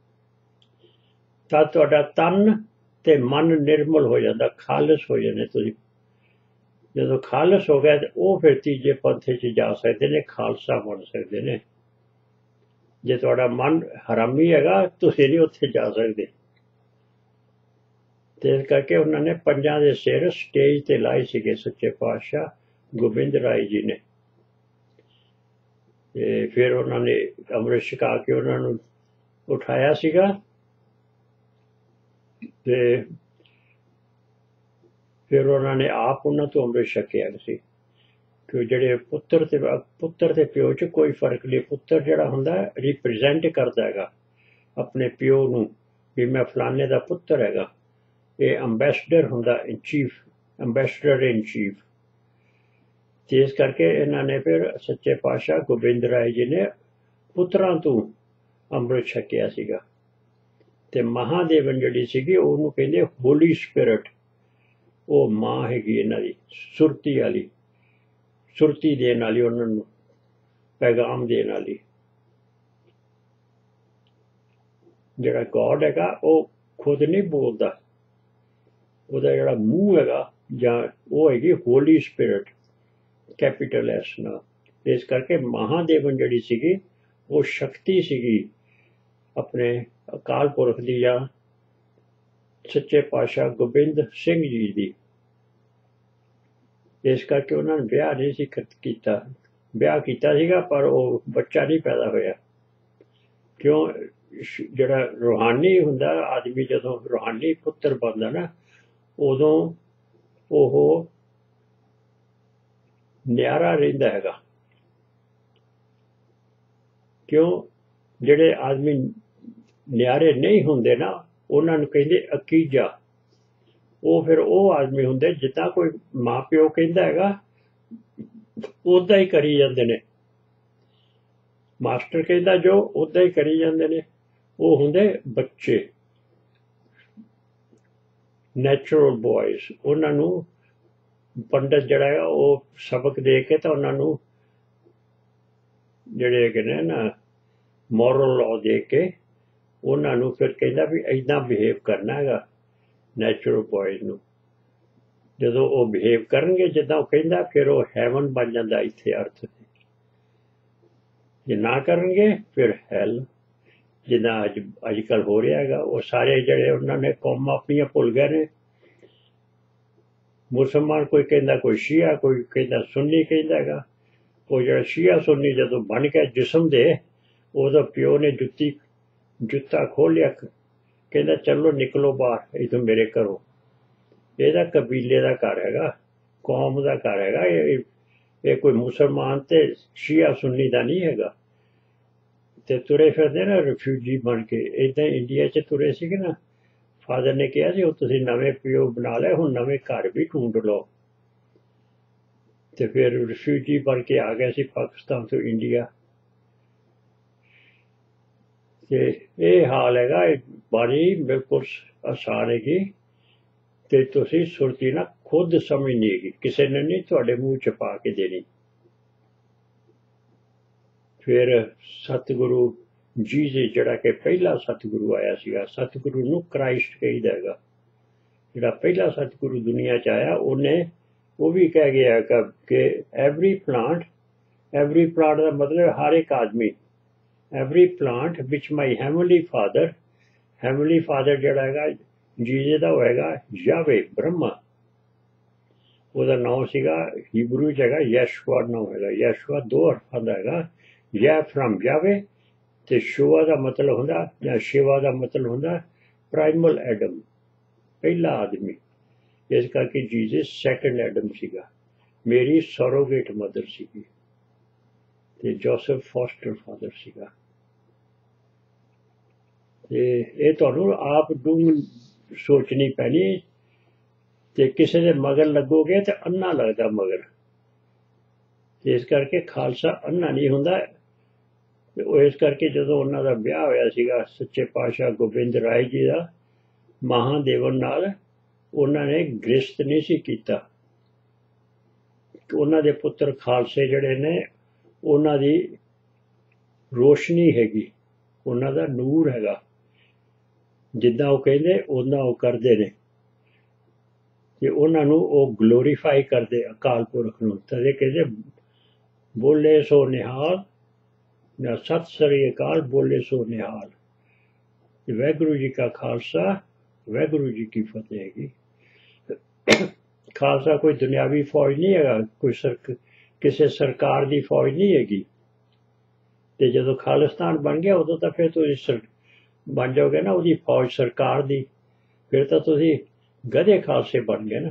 तां तुहाडा तन ते मन निर्मल हो जाता, खालस हो जाने तुसीं। जदों खालस हो गया तो वो फिर तीजे पंथे च जा सकते ने, खालसा बन सकते ने। जे तुहाडा मन हरामी हैगा तुसीं नहीं उत्थे जा सकते। ते इस करके उन्होंने पंजां दे सिर स्टेज ते लाए सीगे सच्चे पातशाह गोबिंद राय जी ने। ते फिर उन्होंने अमृत छका के उन्होंने उठाया सीगा ते फिर उन्होंने आप उन्होंने तो अमृत छकिया सी। कि जिहड़े पुत्तर ते पुत्तर ते प्यो च कोई फर्क नहीं। पुत्तर जिहड़ा हुंदा रिप्रजेंट करदा हैगा अपने प्यो नूं भी मैं फलाने दा पुत्तर हैगा। ये अंबैसडर हुंदा इन चीफ, अंबैसडर इन चीफ। ते इस करके इन्होंने फिर सच्चे पातशाह गोबिंद राय जी ने पुत्रां तों अमृत छकिया सीगा। ते महादेवन जिहड़ी सीगी उहनूं कहंदे होली स्पिरिट। वो मां हैगी इन्हां दी सुरती वाली, सुरती देण वाली, उन्हां नूं पैगाम देण वाली। जिहड़ा गॉड हैगा वो खुद नहीं बोलदा, ਉਹਦਾ ਜਿਹੜਾ ਮੂੰਹ ਹੈਗਾ ਜਾਂ ਉਹ ਹੈਗੀ ਹੋਲੀ ਸਪਿਰਿਟ, ਕੈਪੀਟਲ ਐਸ ਨਾਲ। ਇਸ ਕਰਕੇ ਮਹਾਦੇਵਨ ਜਿਹੜੀ ਸੀਗੀ ਉਹ ਸ਼ਕਤੀ ਸੀਗੀ ਆਪਣੇ ਅਕਾਲ ਪੁਰਖ ਦੀ ਜਾਂ ਸੱਚੇ ਪਾਤਸ਼ਾਹ ਗੋਬਿੰਦ ਸਿੰਘ ਜੀ ਦੀ। ਇਸ ਕਰਕੇ ਉਹਨਾਂ ਨੇ ਵਿਆਹ ਨਹੀਂ ਸੀ ਕੀਤਾ। ਵਿਆਹ ਕੀਤਾ ਸੀਗਾ ਪਰ ਉਹ ਬੱਚਾ ਨਹੀਂ ਪੈਦਾ ਹੋਇਆ। ਕਿਉਂ? ਜਿਹੜਾ ਰੂਹਾਨੀ ਹੁੰਦਾ ਆਦਮੀ, ਜਦੋਂ ਰੂਹਾਨੀ ਪੁੱਤਰ ਬਣਦਾ ਨਾ ਉਦੋਂ ਉਹ ਨਿਆਰਾ ਰਹਿੰਦਾ ਹੈਗਾ। ਕਿਉਂ? ਜਿਹੜੇ ਆਦਮੀ ਨਿਆਰੇ ਨਹੀਂ ਹੁੰਦੇ ਨਾ ਉਹਨਾਂ ਨੂੰ ਕਹਿੰਦੇ ਅਕੀਜਾ। ਉਹ ਫਿਰ ਉਹ ਆਦਮੀ ਹੁੰਦੇ ਜਿੱਦਾਂ ਕੋਈ ਮਾਂ ਪਿਓ ਕਹਿੰਦਾ ਹੈਗਾ ਉੱਦਾਂ ਹੀ ਕਰੀ ਜਾਂਦੇ ਨੇ। ਮਾਸਟਰ ਕਹਿੰਦਾ ਜੋ ਉੱਦਾਂ ਹੀ ਕਰੀ ਜਾਂਦੇ ਨੇ। ਉਹ ਹੁੰਦੇ ਬੱਚੇ, ਨੈਚੁਰਲ ਬॉयਜ਼। ਉਹਨਾਂ ਨੂੰ ਪੰਡਤ ਜਿਹੜਾ ਹੈ ਉਹ ਸਬਕ ਦੇ ਕੇ ਤਾਂ ਉਹਨਾਂ ਨੂੰ ਜਿਹੜੇ ਹੈਗੇ ਨੇ ਨਾ ਮੋਰਲ ਲਾਅ ਦੇ ਕੇ ਉਹਨਾਂ ਨੂੰ ਫਿਰ ਕਹਿੰਦਾ ਵੀ ਇੱਦਾਂ ਬਿਹੇਵ ਕਰਨਾ ਹੈਗਾ ਨੈਚੁਰਲ ਬॉयਜ਼ ਨੂੰ। ਜਦੋਂ ਉਹ ਬਿਹੇਵ ਕਰਨਗੇ ਜਿੱਦਾਂ ਉਹ ਕਹਿੰਦਾ ਫਿਰ ਉਹ ਹੈਵਨ ਬਣ ਜਾਂਦਾ ਇੱਥੇ ਅਰਥ 'ਤੇ। ਜੇ ਨਾ ਕਰਨਗੇ ਫਿਰ ਹੈਲ, ਜਿੱਦਾਂ ਅੱਜ ਅੱਜ ਕੱਲ੍ਹ ਹੋ ਰਿਹਾ ਹੈਗਾ। ਉਹ ਸਾਰੇ ਜਿਹੜੇ ਉਹਨਾਂ ਨੇ ਕੌਮਾਂ ਆਪਣੀਆਂ ਭੁੱਲ ਗਏ ਨੇ। ਮੁਸਲਮਾਨ ਕੋਈ ਕਹਿੰਦਾ ਕੋਈ ਸ਼ੀਆ, ਕੋਈ ਕਹਿੰਦਾ ਸੁੰਨੀ ਕਹਿੰਦਾ ਹੈਗਾ। ਉਹ ਜਿਹੜਾ ਸ਼ੀਆ ਸੁੰਨੀ ਜਦੋਂ ਬਣ ਗਿਆ ਜਿਸਮ ਦੇ, ਉਹਦਾ ਪਿਓ ਨੇ ਜੁੱਤੀ ਜੁੱਤਾ ਖੋਲ੍ਹਿਆ, ਕਹਿੰਦਾ ਚਲੋ ਨਿਕਲੋ ਬਾਹਰ ਇੱਥੋਂ ਮੇਰੇ ਘਰੋਂ। ਇਹਦਾ ਕਬੀਲੇ ਦਾ ਘਰ ਹੈਗਾ, ਕੌਮ ਦਾ ਘਰ ਹੈਗਾ। ਇਹ ਇਹ ਕੋਈ ਮੁਸਲਮਾਨ ਤੇ ਸ਼ੀਆ ਸੁੰਨੀ ਦਾ ਨਹੀਂ ਹੈਗਾ। ਤੇ ਤੁਰੇ ਫਿਰਦੇ ਨਾ ਰਿਫਿਊਜੀ ਬਣ ਕੇ, ਇੱਦਾਂ ਇੰਡੀਆ 'ਚ ਤੁਰੇ ਸੀਗੇ ਨਾ। ਫਾਦਰ ਨੇ ਕਿਹਾ ਸੀ ਉਹ ਤੁਸੀਂ ਨਵੇਂ ਪਿਓ ਬਣਾ ਲਿਆ, ਹੁਣ ਨਵੇਂ ਘਰ ਵੀ ਢੂੰਡ ਲਓ। ਤੇ ਫਿਰ ਰਿਫਿਊਜੀ ਬਣ ਕੇ ਆ ਗਏ ਸੀ ਪਾਕਿਸਤਾਨ ਤੋਂ ਇੰਡੀਆ। ਤੇ ਇਹ ਹਾਲ ਹੈਗਾ। ਇਹ ਬਾਣੀ ਬਿਲਕੁਲ ਆਸਾਨ ਹੈਗੀ ਤੇ ਤੁਸੀਂ ਸੁਰਤੀ ਨਾ ਖੁਦ ਸਮਝਣੀ ਹੈਗੀ, ਕਿਸੇ ਨੇ ਨਹੀਂ ਤੁਹਾਡੇ ਮੂੰਹ 'ਚ ਪਾ ਕੇ ਦੇਣੀ। ਫਿਰ ਸਤਿਗੁਰੂ ਜੀ ਜੀ ਜਿਹੜਾ ਕਿ ਪਹਿਲਾ ਸਤਿਗੁਰੂ ਆਇਆ ਸੀਗਾ, ਸਤਿਗੁਰੂ ਨੂੰ ਕ੍ਰਾਈਸਟ ਕਹੀਦਾ ਹੈਗਾ। ਜਿਹੜਾ ਪਹਿਲਾ ਸਤਿਗੁਰੂ ਦੁਨੀਆ 'ਚ ਆਇਆ ਉਹਨੇ ਉਹ ਵੀ ਕਹਿ ਗਿਆ ਕਿ ਐਵਰੀ ਪਲਾਂਟ, ਐਵਰੀ ਪਲਾਂਟ ਦਾ ਮਤਲਬ ਹਰ ਇੱਕ ਆਦਮੀ, ਐਵਰੀ ਪਲਾਂਟ ਵਿਚ my heavenly father, heavenly father ਜਿਹੜਾ ਹੈਗਾ ਜੀਜੇ ਦਾ ਹੋਏਗਾ ਯਾਵੇ ਬ੍ਰਹਮਾ। ਉਹਦਾ ਨਾਮ ਸੀਗਾ ਹੀਬਰੂ 'ਚ ਹੈਗਾ ਯੈਸ਼ੂਆ ਨਾਮ ਹੈਗਾ। ਯੈਸ਼ੂਆ ਦੋ ਅਰਥਾਂ ਦਾ ਹੈਗਾ, ਯਾ ਫਰਮ ਯਾਵੇ ਤੇ ਸ਼ੁਆ ਦਾ ਮਤਲਬ ਹੁੰਦਾ ਜਾਂ ਸ਼ਿਵਾ ਦਾ ਮਤਲਬ ਹੁੰਦਾ ਪ੍ਰਾਈਮਲ ਐਡਮ, ਪਹਿਲਾ ਆਦਮੀ। ਇਸ ਕਰਕੇ ਜੀਸਸ ਸੈਕੰਡ ਐਡਮ ਸੀਗਾ। ਮੇਰੀ ਸੈਰੋਗੇਟ ਮਦਰ ਸੀਗੀ ਤੇ ਜੋਸਫ ਫੋਸਟਰ ਫਾਦਰ ਸੀਗਾ। ਤੇ ਇਹ ਤੁਹਾਨੂੰ ਆਪ ਨੂੰ ਸੋਚਣੀ ਪੈਣੀ। ਤੇ ਕਿਸੇ ਦੇ ਮਗਰ ਲੱਗੋਗੇ ਤੇ ਅੰਨਾ ਲੱਗਦਾ ਮਗਰ। ਇਸ ਕਰਕੇ ਖਾਲਸਾ ਅੰਨਾ ਨਹੀਂ ਹੁੰਦਾ। ਉਹ ਇਸ ਕਰਕੇ ਜਦੋਂ ਉਹਨਾਂ ਦਾ ਵਿਆਹ ਹੋਇਆ ਸੀਗਾ ਸੱਚੇ ਪਾਤਸ਼ਾਹ ਗੋਬਿੰਦ ਰਾਏ ਜੀ ਦਾ ਮਹਾਦੇਵਨ ਨਾਲ, ਉਹਨਾਂ ਨੇ ਗ੍ਰਸਤ ਨਹੀਂ ਸੀ ਕੀਤਾ। ਉਹਨਾਂ ਦੇ ਪੁੱਤਰ ਖਾਲਸੇ ਜਿਹੜੇ ਨੇ ਉਹਨਾਂ ਦੀ ਰੋਸ਼ਨੀ ਹੈਗੀ, ਉਹਨਾਂ ਦਾ ਨੂਰ ਹੈਗਾ। ਜਿੱਦਾਂ ਉਹ ਕਹਿੰਦੇ ਉੱਦਾਂ ਉਹ ਕਰਦੇ ਨੇ ਤੇ ਉਹਨਾਂ ਨੂੰ ਉਹ ਗਲੋਰੀਫਾਈ ਕਰਦੇ ਅਕਾਲ ਪੁਰਖ ਨੂੰ। ਤਦੇ ਕਹਿੰਦੇ ਬੋਲੇ ਸੋ ਨਿਹਾਲ ਜਾਂ ਸਤਿ ਸ੍ਰੀ ਅਕਾਲ ਬੋਲੇ ਸੋ ਨਿਹਾਲ। ਵਾਹਿਗੁਰੂ ਜੀ ਕਾ ਖਾਲਸਾ, ਵਾਹਿਗੁਰੂ ਜੀ ਕੀ ਫਤਿਹ ਹੈਗੀ। ਖਾਲਸਾ ਕੋਈ ਦੁਨਿਆਵੀ ਫੌਜ ਨਹੀਂ ਹੈਗਾ, ਕੋਈ ਸਰ ਕਿਸੇ ਸਰਕਾਰ ਦੀ ਫੌਜ ਨਹੀਂ ਹੈਗੀ। ਤੇ ਜਦੋਂ ਖਾਲਿਸਤਾਨ ਬਣ ਗਿਆ ਉਦੋਂ ਤਾਂ ਫਿਰ ਤੁਸੀਂ ਬਣ ਜਾਓਗੇ ਨਾ ਉਹਦੀ ਫੌਜ ਸਰਕਾਰ ਦੀ, ਫਿਰ ਤਾਂ ਤੁਸੀਂ ਗਧੇ ਖਾਲਸੇ ਬਣ ਗਏ ਨਾ।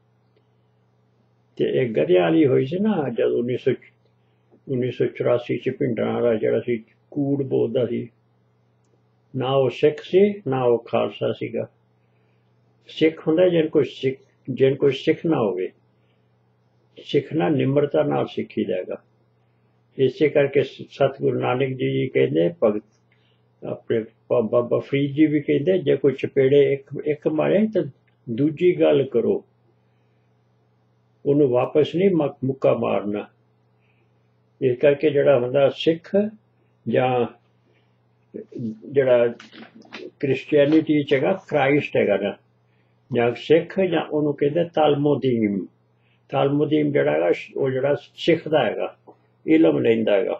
ਤੇ ਇਹ ਗਧਿਆਂ ਵਾਲੀ ਹੋਈ ਸੀ ਨਾ ਜਦ ਉੱਨੀ ਸੌ ਉੱਨੀ ਸੌ ਚੁਰਾਸੀ 'ਚ ਭਿੰਡਰਾਂ ਵਾਲਾ ਜਿਹੜਾ ਸੀ ਕੂੜ ਬੋਲਦਾ ਸੀ। ਨਾ ਉਹ ਸਿੱਖ ਸੀ ਨਾ ਉਹ ਖਾਲਸਾ ਸੀਗਾ। ਸਿੱਖ ਹੁੰਦਾ ਜਿਹਨ ਕੋਈ ਸਿੱਖ ਜਿਹਨ ਕੋਈ ਸਿੱਖ ਨਾ ਹੋਵੇ। ਸਿੱਖਣਾ ਨਿਮਰਤਾ ਨਾਲ ਸਿੱਖੀਦਾ ਹੈਗਾ। ਇਸੇ ਕਰਕੇ ਸਤਿਗੁਰੂ ਨਾਨਕ ਜੀ ਜੀ ਕਹਿੰਦੇ, ਭਗਤ ਆਪਣੇ ਬਾਬਾ ਫਰੀਦ ਜੀ ਵੀ ਕਹਿੰਦੇ, ਜੇ ਕੋਈ ਚਪੇੜੇ ਇੱਕ ਇੱਕ ਮਾਰੇ ਤਾਂ ਦੂਜੀ ਗੱਲ ਕਰੋ, ਉਹਨੂੰ ਵਾਪਸ ਨਹੀਂ ਮੁੱਕਾ ਮਾਰਨਾ। ਇਸ ਕਰਕੇ ਜਿਹੜਾ ਹੁੰਦਾ ਸਿੱਖ ਜਾਂ ਜਿਹੜਾ ਕ੍ਰਿਸਚੈਨਿਟੀ 'ਚ ਹੈਗਾ ਕ੍ਰਾਈਸਟ ਹੈਗਾ ਨਾ, ਜਾਂ ਸਿੱਖ ਜਾਂ ਉਹਨੂੰ ਕਹਿੰਦੇ ਤਾਲਮੋਦੀਮ। ਤਾਲਮੋਦੀਮ ਜਿਹੜਾ ਹੈਗਾ ਉਹ ਜਿਹੜਾ ਸਿੱਖ ਦਾ ਹੈਗਾ, ਇਲਮ ਲੈਂਦਾ ਹੈਗਾ।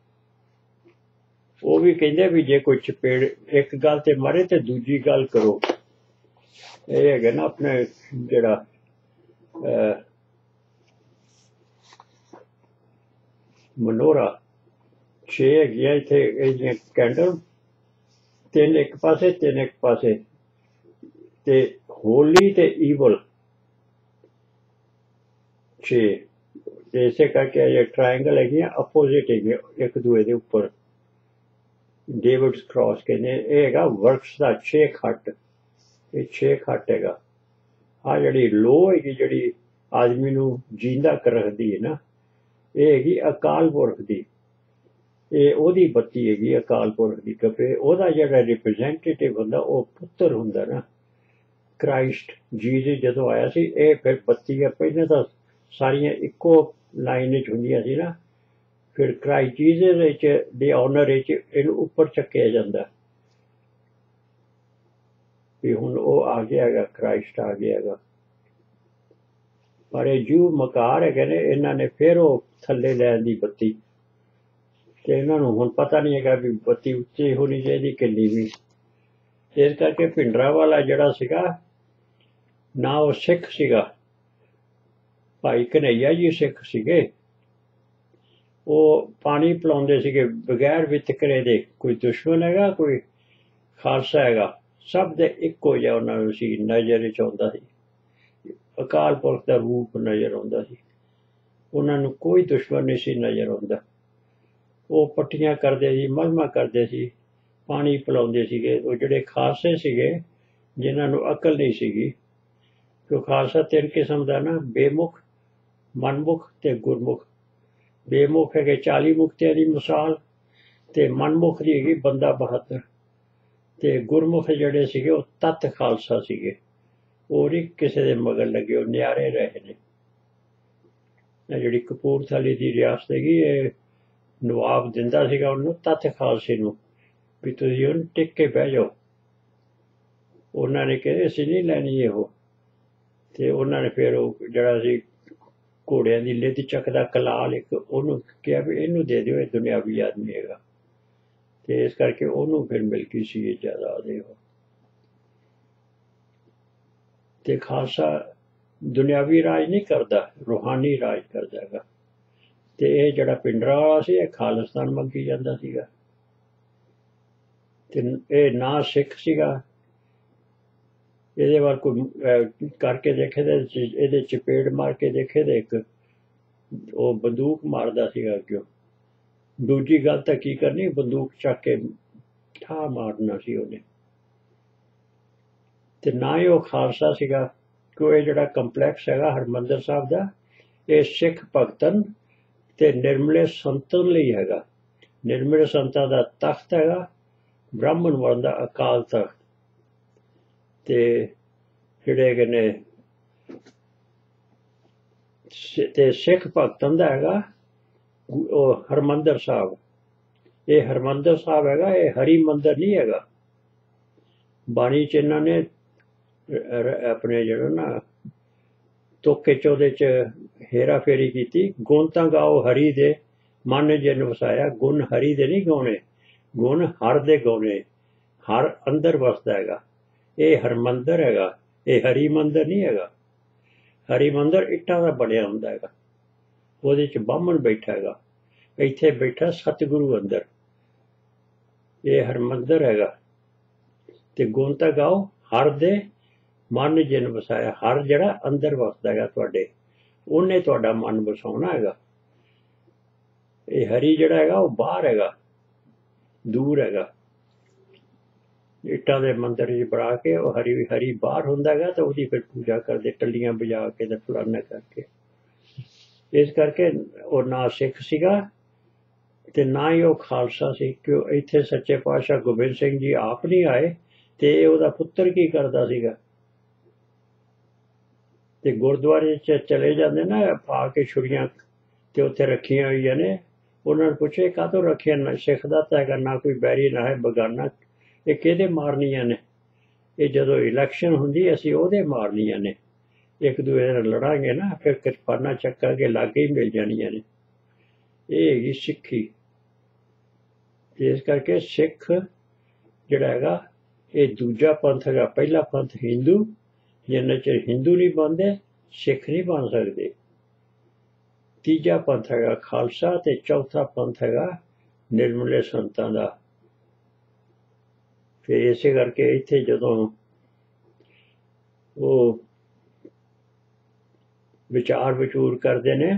ਉਹ ਵੀ ਕਹਿੰਦੇ ਵੀ ਜੇ ਕੋਈ ਚਪੇੜ ਇੱਕ ਗੱਲ ਤੇ ਮਾਰੇ ਤੇ ਦੂਜੀ ਗੱਲ ਕਰੋ। ਇਹ ਹੈਗਾ ਨਾ ਆਪਣੇ ਜਿਹੜਾ ਮਨੋਰਾ ਛੇ ਹੈਗੀਆਂ ਇੱਥੇ ਇਹਦੀਆਂ ਕੈਂਡਲ, ਤਿੰਨ ਇੱਕ ਪਾਸੇ ਤਿੰਨ ਇੱਕ ਪਾਸੇ, ਤੇ ਹੋਲੀ ਤੇ ਈਵਲ ਛੇ। ਤੇ ਇਸੇ ਕਰਕੇ ਇਹ ਟਰਾਇੰਗਲ ਹੈਗੀਆਂ ਅਪੋਜ਼ਿਟ ਹੈਗੀਆਂ ਇੱਕ ਦੂਏ ਦੇ ਉੱਪਰ। ਡੇਵਿਡਸ ਕ੍ਰਾਸ ਕਹਿੰਦੇ। ਇਹ ਹੈਗਾ ਵਰਕਸ ਦਾ ਛੇ ਖੱਟ। ਇਹ ਛੇ ਖੱਟ ਹੈਗਾ। ਆਹ ਜਿਹੜੀ ਲੋਹ ਹੈਗੀ ਜਿਹੜੀ ਆਦਮੀ ਨੂੰ ਜੀਂਦਾ ਕਰ ਰੱਖਦੀ ਹੈ ਨਾ, ਇਹ ਹੈਗੀ ਅਕਾਲ ਪੁਰਖ ਦੀ। ਇਹ ਉਹਦੀ ਬੱਤੀ ਹੈਗੀ ਅਕਾਲ ਪੁਰਖ ਦੀ। ਕਪੇ ਉਹਦਾ ਜਿਹੜਾ ਰਿਪਰੈਜ਼ੈਂਟੇਟਿਵ ਹੁੰਦਾ ਉਹ ਪੁੱਤਰ ਹੁੰਦਾ ਨਾ, ਕ੍ਰਾਈਸਟ ਜੀਸਸ ਜਦੋਂ ਆਇਆ ਸੀ। ਇਹ ਫਿਰ ਬੱਤੀ ਹੈ। ਪਹਿਲਾਂ ਤਾਂ ਸਾਰੀਆਂ ਇੱਕੋ ਲਾਈਨ 'ਚ ਹੁੰਦੀਆਂ ਸੀ ਨਾ, फिर क्राइस्ट जीसस दे ऑनर इनू उपर चक्या जाता भी हुण वो आ गया है, क्राइस्ट आ गया है। पर जू मकार है इन्होंने फिर वो थले लैन की बत्ती तो इन्होंने हुण पता नहीं है भी बत्ती उच्ची होनी चाहिए कि नीवी। इस करके भिंडरा वाला जड़ा सीगा ना वो सिख सीगा, भाई कन्हैया जी सिख सीगे, वो पानी पिलाउंदे सीगे बगैर वितकरे दे। कोई दुश्मन हैगा कोई खालसा हैगा, सब दे इक्को जिहा उन्हां नूं सी नज़र च आउंदा सी। अकाल पुरख दा रूप नज़र आउंदा सी, उन्हां नूं कोई दुश्मन नहीं सी नज़र आउंदा। वो पट्टियां करदे सी, मलमा करदे सी, पानी पिलाउंदे सीगे। वो जिहड़े खालसे सीगे जिन्हां नूं अकल नहीं सीगी, क्यों खालसा तीन किस्म दा ना, बेमुख, मनमुख ते गुरमुख। बेमुख है चाली मुक्तियां की मिसाल, ते मनमुख की हैगी बंदा बहादुर, ते गुरमुख जिहड़े सीगे वो तत् खालसा सीगे। वो नहीं किसी के मगर लगे, वो न्यारे रहे ने। जिहड़ी कपूरथली की रियासत हैगी, ये नवाब दिंदा सीगा उन्होंने तत् खालसे नूं भी तुसीं उन्हें टिक के बह जाओ। उन्होंने कहे असीं नहीं लैनी इहो, ते उन्होंने फिर वो जिहड़ा सी घोड़ियां की लिद्द चकदा कलाल एक उन्होंने कहा भी इनू दे दिओ, ये दुनियावी आदमी हैगा। ते इस करके उन्होंने फिर मिल गई सी जायदाद। ते खालसा दुनियावी राज नहीं करता, रूहानी राज करता है। ते ये जिहड़ा पिंडरा वाला सी ये खालिस्तान मंगी जांदा सीगा। ते ये ना सिख सीगा, ਇਹਦੇ ਵੱਲ ਕੋਈ ਕਰਕੇ ਦੇਖੇ ਤੇ ਇਹਦੇ ਚਪੇੜ ਮਾਰ ਕੇ ਦੇਖੇ ਤੇ ਇੱਕ ਉਹ ਬੰਦੂਕ ਮਾਰਦਾ ਸੀਗਾ ਅੱਗੇ। ਦੂਜੀ ਗੱਲ ਤਾਂ ਕੀ ਕਰਨੀ, ਬੰਦੂਕ ਚੱਕ ਕੇ ਠਾ ਮਾਰਨਾ ਸੀ ਉਹਨੇ। ਤੇ ਨਾ ਹੀ ਉਹ ਖਾਲਸਾ ਸੀਗਾ, ਕਿਉਂ ਇਹ ਜਿਹੜਾ ਕੰਪਲੈਕਸ ਹੈਗਾ ਹਰਮੰਦਰ ਸਾਹਿਬ ਦਾ, ਇਹ ਸਿੱਖ ਭਗਤਨ ਤੇ ਨਿਰਮਲੇ ਸੰਤਨ ਲਈ ਹੈਗਾ। ਨਿਰਮਲੇ ਸੰਤਾਂ ਦਾ ਤਖਤ ਹੈਗਾ, ਬ੍ਰਾਹਮਣ ਵਰਣ ਦਾ ਅਕਾਲ ਤਖਤ। ਤੇ ਜਿਹੜੇ ਹੈਗੇ ਨੇ ਤੇ ਸਿੱਖ ਭਗਤਾਂ ਦਾ ਹੈਗਾ ਉਹ ਹਰਮੰਦਰ ਸਾਹਿਬ। ਇਹ ਹਰਮੰਦਰ ਸਾਹਿਬ ਹੈਗਾ, ਇਹ ਹਰੀ ਮੰਦਰ ਨਹੀਂ ਹੈਗਾ। ਬਾਣੀ ਚ ਇਹਨਾਂ ਨੇ ਆਪਣੇ ਜਿਹੜਾ ਨਾ ਤੋਕੇ ਚ ਉਹਦੇ ਚ ਹੇਰਾ ਫੇਰੀ ਕੀਤੀ। ਗੁਣ ਤਾਂ ਗਾਓ ਹਰੀ ਦੇ, ਮਨ ਜਿਨ ਵਸਾਇਆ। ਗੁਣ ਹਰੀ ਦੇ ਨਹੀਂ ਗਾਉਣੇ, ਗੁਣ ਹਰ ਦੇ ਗਾਉਣੇ। ਹਰ ਅੰਦਰ ਵਸਦਾ ਹੈਗਾ। ਇਹ ਹਰਮੰਦਰ ਹੈਗਾ, ਇਹ ਹਰੀ ਮੰਦਰ ਨਹੀਂ ਹੈਗਾ। ਹਰੀ ਮੰਦਰ ਇੱਟਾਂ ਦਾ ਬਣਿਆ ਹੁੰਦਾ ਹੈਗਾ, ਉਹਦੇ ਚ ਬਾਹਮਣ ਬੈਠਾ ਹੈਗਾ, ਇੱਥੇ ਬੈਠਾ ਸਤਿਗੁਰੂ ਅੰਦਰ। ਇਹ ਹਰਮੰਦਰ ਹੈਗਾ। ਤੇ ਗੁਣ ਤਾਂ ਗਾਓ ਹਰ ਦੇ, ਮਨ ਜਿਨ ਵਸਾਇਆ। ਹਰ ਜਿਹੜਾ ਅੰਦਰ ਵਸਦਾ ਹੈਗਾ ਤੁਹਾਡੇ, ਉਹਨੇ ਤੁਹਾਡਾ ਮਨ ਵਸਾਉਣਾ ਹੈਗਾ। ਇਹ ਹਰੀ ਜਿਹੜਾ ਹੈਗਾ ਉਹ ਬਾਹਰ ਹੈਗਾ, ਦੂਰ ਹੈਗਾ। ਇੱਟਾਂ ਦੇ ਮੰਦਰ ਚ ਬਣਾ ਕੇ ਉਹ ਹਰੀ ਹਰੀ ਬਾਹਰ ਹੁੰਦਾ ਹੈਗਾ, ਤਾਂ ਉਹਦੀ ਫਿਰ ਪੂਜਾ ਕਰਦੇ ਟੱਲੀਆਂ ਵਜਾ ਕੇ ਤੇ ਫਲਾਨਾ ਕਰਕੇ। ਇਸ ਕਰਕੇ ਉਹ ਨਾ ਸਿੱਖ ਸੀਗਾ ਤੇ ਨਾ ਹੀ ਉਹ ਖਾਲਸਾ ਸੀ। ਕਿਉਂ ਇੱਥੇ ਸੱਚੇ ਪਾਤਸ਼ਾਹ ਗੋਬਿੰਦ ਸਿੰਘ ਜੀ ਆਪ ਨਹੀਂ ਆਏ, ਤੇ ਉਹਦਾ ਪੁੱਤਰ ਕੀ ਕਰਦਾ ਸੀਗਾ। ਤੇ ਗੁਰਦੁਆਰੇ ਚ ਚਲੇ ਜਾਂਦੇ ਨਾ ਪਾ ਕੇ ਛੁਰੀਆਂ, ਤੇ ਉੱਥੇ ਰੱਖੀਆਂ ਹੋਈਆਂ ਨੇ। ਉਹਨਾਂ ਨੂੰ ਪੁੱਛੇ ਕਾਹਤੋਂ ਰੱਖਿਆ, ਨਾ ਸਿੱਖ ਦਾ ਤਾਂ ਹੈਗਾ, ਨਾ ਕੋਈ ਬੈਰੀ ਨਾ ਹੈ ਬਗਾਨਾ। ਇਹ ਕਿਹਦੇ ਮਾਰਨੀਆਂ ਨੇ? ਇਹ ਜਦੋਂ ਇਲੈਕਸ਼ਨ ਹੁੰਦੀ ਅਸੀਂ ਉਹਦੇ ਮਾਰਨੀਆਂ ਨੇ। ਇੱਕ ਦੂਜੇ ਨਾਲ ਲੜਾਂਗੇ ਨਾ, ਫਿਰ ਕਿਰਪਾਨਾਂ ਚੱਕਾਂਗੇ, ਲਾਗੇ ਹੀ ਮਿਲ ਜਾਣੀਆਂ ਨੇ। ਇਹ ਹੈਗੀ ਸਿੱਖੀ। ਇਸ ਕਰਕੇ ਸਿੱਖ ਜਿਹੜਾ ਹੈਗਾ ਇਹ ਦੂਜਾ ਪੰਥ ਹੈਗਾ। ਪਹਿਲਾ ਪੰਥ ਹਿੰਦੂ, ਜਿੰਨਾ ਚਿਰ ਹਿੰਦੂ ਨਹੀਂ ਬਣਦੇ ਸਿੱਖ ਨਹੀਂ ਬਣ ਸਕਦੇ। ਤੀਜਾ ਪੰਥ ਹੈਗਾ ਖਾਲਸਾ, ਤੇ ਚੌਥਾ ਪੰਥ ਹੈਗਾ ਨਿਰਮਲੇ ਸੰਤਾਂ ਦਾ। ਫਿਰ ਇਸੇ ਕਰਕੇ ਇੱਥੇ ਜਦੋਂ ਉਹ ਵਿਚਾਰ ਵਿਚੂਰ ਕਰਦੇ ਨੇ,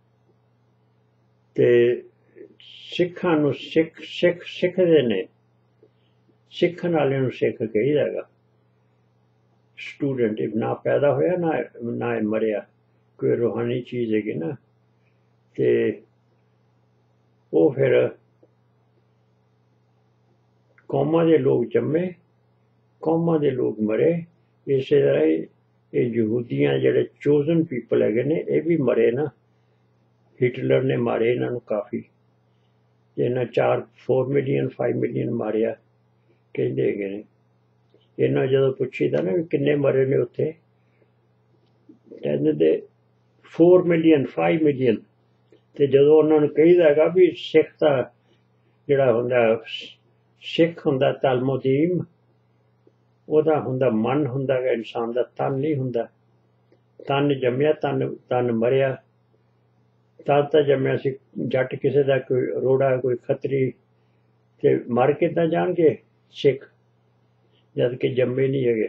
ਤੇ ਸਿੱਖਾਂ ਨੂੰ ਸਿੱਖ ਸਿੱਖ ਸਿੱਖਦੇ ਨੇ। ਸਿੱਖਣ ਵਾਲਿਆਂ ਨੂੰ ਸਿੱਖ ਕਹੀਦਾ ਹੈਗਾ। ਸਟੂਡੈਂਟ ਨਾ ਪੈਦਾ ਹੋਇਆ ਨਾ ਨਾ ਮਰਿਆ, ਕੋਈ ਰੂਹਾਨੀ ਚੀਜ਼ ਹੈਗੀ ਨਾ। ਤੇ ਉਹ ਫਿਰ ਕੌਮਾਂ ਦੇ ਲੋਕ ਜੰਮੇ, ਕੌਮਾਂ ਦੇ ਲੋਕ ਮਰੇ। ਇਸੇ ਤਰ੍ਹਾਂ ਇਹ ਯਹੂਦੀਆਂ ਜਿਹੜੇ ਚੋਜ਼ਨ ਪੀਪਲ ਹੈਗੇ ਨੇ, ਇਹ ਵੀ ਮਰੇ ਨਾ। ਹਿਟਲਰ ਨੇ ਮਾਰੇ ਇਹਨਾਂ ਨੂੰ ਕਾਫੀ। ਇਹਨਾਂ ਚਾਰ four million five million Maria ਕਹਿੰਦੇ ਹੈਗੇ ਨੇ। ਇਹਨਾਂ ਜਦੋਂ ਪੁੱਛੀਦਾ ਨਾ ਵੀ ਕਿੰਨੇ ਮਰੇ ਨੇ ਉੱਥੇ, ਕਹਿੰਦੇ ਦੇ फोर मिलियन फाइव मिलियन। ਤੇ ਜਦੋਂ ਉਹਨਾਂ ਨੂੰ ਕਹੀਦਾ ਹੈਗਾ ਵੀ ਸਿੱਖ ਦਾ ਜਿਹੜਾ ਹੁੰਦਾ, ਸਿੱਖ ਹੁੰਦਾ ਤਲਮੁਦੀਮ, ਉਹਦਾ ਹੁੰਦਾ ਮਨ ਹੁੰਦਾ ਹੈਗਾ, ਇਨਸਾਨ ਦਾ ਤਨ ਨਹੀਂ ਹੁੰਦਾ। ਤਨ ਜੰਮਿਆ, ਤਨ ਤਨ ਮਰਿਆ। ਤਨ ਤਾਂ ਜੰਮਿਆ ਸੀ ਜੱਟ ਕਿਸੇ ਦਾ, ਕੋਈ ਰੋੜਾ, ਕੋਈ ਖੱਤਰੀ, ਤੇ ਮਰ ਕਿੱਦਾਂ ਜਾਣਗੇ ਸਿੱਖ ਜਦ ਕਿ ਜੰਮੇ ਨਹੀਂ ਹੈਗੇ।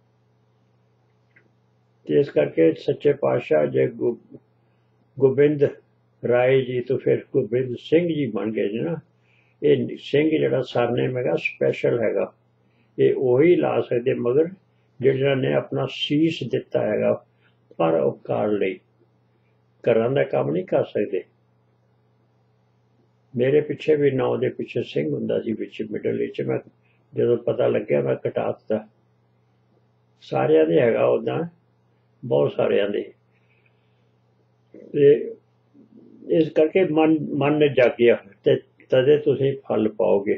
ਤੇ ਇਸ ਕਰਕੇ ਸੱਚੇ ਪਾਤਸ਼ਾਹ ਜੇ ਗੋ ਗੋਬਿੰਦ ਰਾਏ ਜੀ ਤੋਂ ਫਿਰ ਗੋਬਿੰਦ ਸਿੰਘ ਜੀ ਬਣ ਗਏ ਜੀ ਨਾ। ਇਹ ਸਿੰਘ ਜਿਹੜਾ ਸਰਨੇਮ ਹੈਗਾ ਸਪੈਸ਼ਲ ਹੈਗਾ, ਇਹ ਉਹੀ ਲਾ ਸਕਦੇ ਮਗਰ ਜਿਹਨਾਂ ਨੇ ਆਪਣਾ ਸੀਸ ਦਿੱਤਾ ਹੈਗਾ ਪਰ ਉਪਕਾਰ ਲਈ। ਘਰਾਂ ਦਾ ਕੰਮ ਨਹੀਂ ਕਰ ਸਕਦੇ। ਮੇਰੇ ਪਿੱਛੇ ਵੀ ਨਾਂ ਦੇ ਪਿੱਛੇ ਸਿੰਘ ਹੁੰਦਾ ਸੀ ਵਿੱਚ ਮਿਡਲ ਵਿੱਚ, ਮੈਂ ਜਦੋਂ ਪਤਾ ਲੱਗਿਆ ਮੈਂ ਘਟਾ ਦਿੱਤਾ। ਸਾਰਿਆਂ ਦੇ ਹੈਗਾ ਉੱਦਾਂ, ਬਹੁਤ ਸਾਰਿਆਂ ਦੇ। ਤੇ ਇਸ ਕਰਕੇ ਮਨ ਮਨ ਨੇ ਜਾਗਿਆ ਤੇ ਤਦੇ ਤੁਸੀਂ ਫਲ ਪਾਓਗੇ।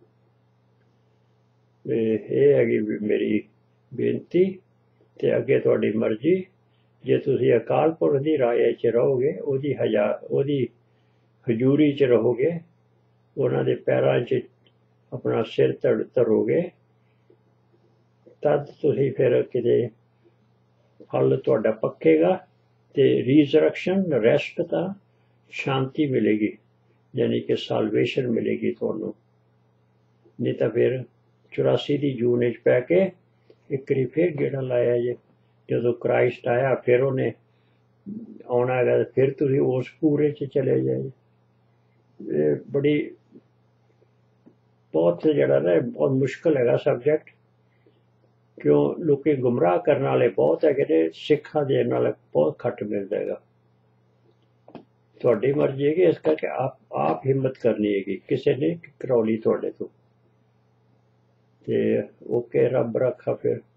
ਇਹ ਹੈਗੀ ਮੇਰੀ ਬੇਨਤੀ ਤੇ ਅੱਗੇ ਤੁਹਾਡੀ ਮਰਜ਼ੀ। ਜੇ ਤੁਸੀਂ ਅਕਾਲ ਪੁਰਖ ਦੀ ਰਾਏ 'ਚ ਰਹੋਗੇ, ਉਹਦੀ ਹਜ਼ਾ ਉਹਦੀ ਹਜ਼ੂਰੀ 'ਚ ਰਹੋਗੇ, ਉਹਨਾਂ ਦੇ ਪੈਰਾਂ 'ਚ ਆਪਣਾ ਸਿਰ ਧੜ ਧਰੋਗੇ, ਤਦ ਤੁਸੀਂ ਫਿਰ ਕਿਤੇ ਫਲ ਤੁਹਾਡਾ ਪੱਕੇਗਾ। ਤੇ ਰੀਜ਼ਰੈਕਸ਼ਨ, ਰੈਸਟ ਤਾਂ ਸ਼ਾਂਤੀ ਮਿਲੇਗੀ, ਯਾਨੀ ਕਿ ਸਾਲਵੇਸ਼ਨ ਮਿਲੇਗੀ ਤੁਹਾਨੂੰ। ਨਹੀਂ ਤਾਂ ਫਿਰ ਚੁਰਾਸੀ ਦੀ ਜੂਨ ਵਿੱਚ ਪੈ ਕੇ ਇੱਕ ਵਾਰੀ ਫਿਰ ਗੇੜਾ ਲਾਇਆ ਜੇ। ਜਦੋਂ ਕ੍ਰਾਈਸਟ ਆਇਆ ਫਿਰ ਉਹਨੇ ਆਉਣਾ ਹੈਗਾ, ਫਿਰ ਤੁਸੀਂ ਉਸ ਪੂਰੇ 'ਚ ਚਲੇ ਜਾਏ। ਇਹ ਬੜੀ ਬਹੁਤ ਜਿਹੜਾ ਨਾ ਬਹੁਤ ਮੁਸ਼ਕਿਲ ਹੈਗਾ ਸਬਜੈਕਟ, ਕਿਉਂ ਲੋਕੀ ਗੁੰਮਰਾਹ ਕਰਨ ਵਾਲੇ ਬਹੁਤ ਹੈਗੇ ਨੇ, ਸਿੱਖਾਂ ਦੇ ਨਾਲ ਬਹੁਤ ਘੱਟ ਮਿਲਦਾ ਹੈਗਾ। ਤੁਹਾਡੀ ਮਰਜ਼ੀ ਹੈਗੀ, ਇਸ ਕਰਕੇ ਆਪ ਆਪ ਹਿੰਮਤ ਕਰਨੀ ਹੈਗੀ, ਕਿਸੇ ਨੇ ਕਰਾਉਣੀ ਤੁਹਾਡੇ ਤੋਂ। ਤੇ ਓਕੇ, ਰੱਬ ਰੱਖਾ ਫਿਰ।